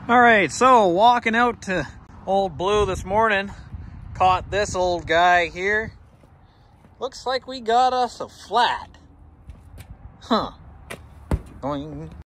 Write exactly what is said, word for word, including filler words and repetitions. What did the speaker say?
All right, so walking out to Old Blue this morning, caught this old guy here. Looks like we got us a flat. Huh. Boing.